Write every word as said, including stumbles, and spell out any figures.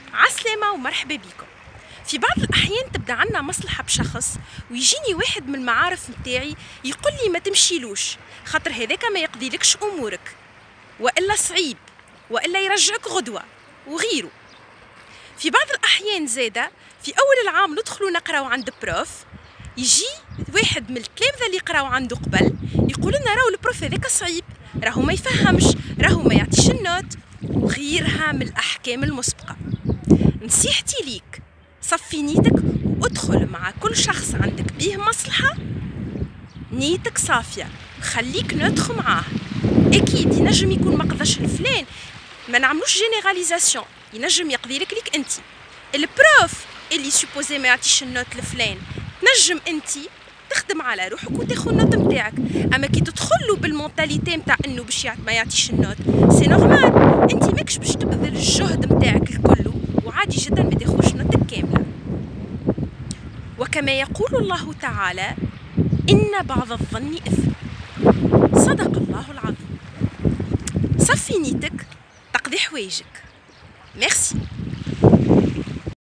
عسلامة ومرحبا بكم. في بعض الأحيان تبدأ عنا مصلحة بشخص ويجيني واحد من المعارف متاعي يقول لي ما تمشيلوش خاطر هذاك ما يقضيلكش أمورك، وإلا صعيب، وإلا يرجعك غدوة وغيره. في بعض الأحيان زادة في أول العام ندخلوا نقراو عند بروف، يجي واحد من التلامذة اللي قراو عنده قبل يقول لنا راهو البروف هذاك صعيب، راهو ما يفهمش، راهو ما يعطيش النوت وغيرها من الأحكام المسبقة. نصيحتي ليك صفي نيتك وادخل مع كل شخص عندك بيه مصلحة نيتك صافية، خليك ندخل معاه. أكيد ينجم يكون ما قضاش الفلان، ما نعملوش جينيراليزاسيون، ينجم يقضي لك ليك انت. البروف اللي سوبوزي ما يعطيش النوت لفلان نجم انت تخدم على روحك وتاخذ النوت نتاعك، اما كي تدخلوا بالمونتاليتي نتاع انه باش ما يعطيش النوت سي نورمال، انت ماكش باش تبذل الجهد نتاعك الكل وعادي جدا ما تاخذش نوتك كامله. وكما يقول الله تعالى ان بعض الظن اثم. صدق الله العظيم. صفي نيتك تقضي حوايجك. ميرسي.